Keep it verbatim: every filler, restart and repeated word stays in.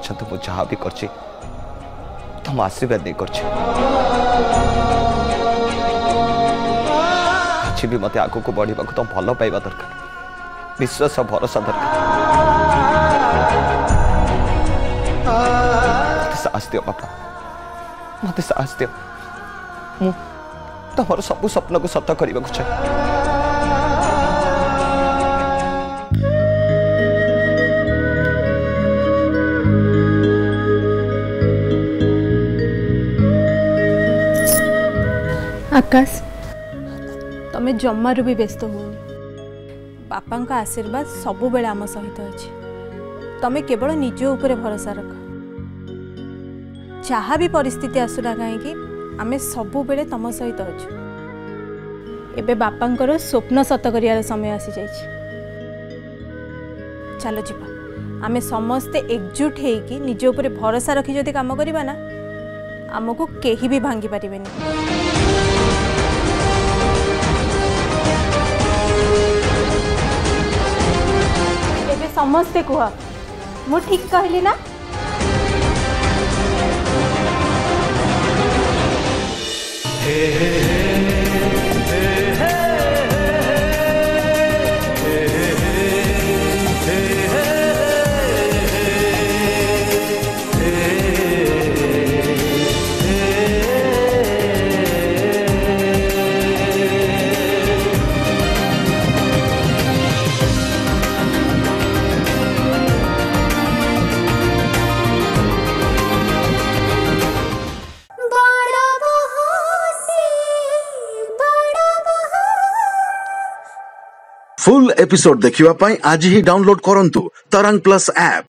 पर्यंत मुझे जहाँ भी कर तुम आशीर्वाद नहीं कर आज भी मत आग को बढ़ा तुम भल पाइबा दरकार विश्वास भरोसा दरकार मत साहस दियो बापा मत साहस दियो मु तुम सबू स्वप्न को सत करने को चाहे आकाश तमें जमारू भी व्यस्त हो बापा का आशीर्वाद सबु बेले आम सहित अच्छे तमें केवल निज ऊपर भरोसा रख जहाँ भी परिस्थिति आसुना कहीं आम सबु बेले तम सहित अच्छु एबे बापांकर स्वप्न सत करियार समय आसी जाइछि चलो जीवा आम समस्ते एकजुट होइकि निज ऊपर भरोसा रखी जदि काम करबा ना आमको केही भी भांगी पारिबेनी समस्ते कह मु ठीक कहली ना हे हे फुल एपिसोड देखिवा पाई आज ही डाउनलोड करंतु तरंग प्लस ऐप।